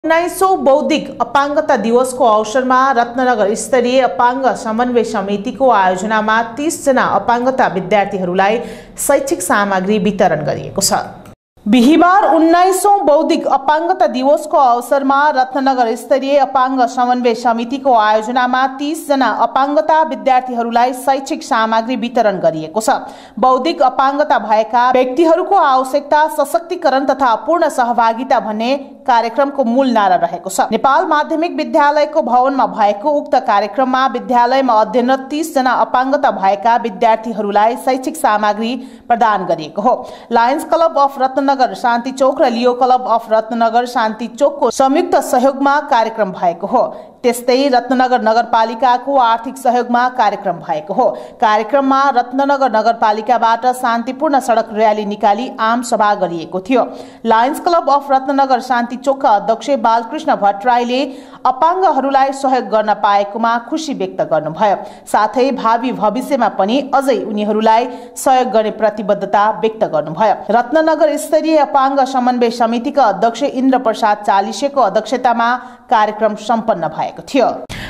19औं बौद्धिक अपाङ्गता दिवसको अवसरमा रत्नगर स्तरीय अपाङ्ग समन्वय समितिको आयोजनामा 30 जना अपाङ्गता विद्यार्थीहरूलाई शैक्षिक सामग्री वितरण गरिएको छ। बिहीबार 19औं बौद्धिक अपाङ्गता दिवसको अवसरमा रत्नगर स्तरीय अपाङ्ग समन्वय समितिको आयोजनामा 30 जना अपाङ्गता विद्यार्थीहरूलाई शैक्षिक सामग्री वितरण गरिएको छ। बौद्धिक अपाङ्गता भएका व्यक्तिहरूको आवश्यकता सशक्तिकरण तथा पूर्ण सहभागिता भन्ने कार्यक्रमको मूल नारा रहेको छ। नेपाल माध्यमिक विद्यालयको भवनमा भएको उक्त कार्यक्रममा विद्यालयमा अध्ययनरत 30 जना अपाङ्गता भएका विद्यार्थीहरूलाई शैक्षिक सामग्री प्रदान गरिएको हो। Lions Club of Ratnanagar Shanti Chowk र Leo Club of Ratnanagar Shanti चोकको संयुक्त सहयोगमा कार्यक्रम भएको हो। त्यस्तै रत्नगर नगरपालिकाको आर्थिक सहयोगमा कार्यक्रम भएको हो। कार्यक्रममा रत्नगर नगरपालिकाबाट शान्तिपूर्ण सडक र्याली निकाली आम सभा गरिएको थियो। Lions Club of Ratnanagar Shanti चोकका अध्यक्ष बालकृष्ण भट्टराईले अपाङ्गहरूलाई सहयोग गर्न पाएकोमा खुशी व्यक्त गर्नुभयो। साथै भावी भविष्यमा पनि अझै उनीहरूलाई सहयोग गर्ने प्रतिबद्धता व्यक्त गर्नुभयो। रत्नगर स्तरीय अपाङ्ग समन्वय समितिका अध्यक्ष इन्द्र प्रसाद चालिसेको अध्यक्षतामा कार्यक्रम सम्पन्न भएको थियो।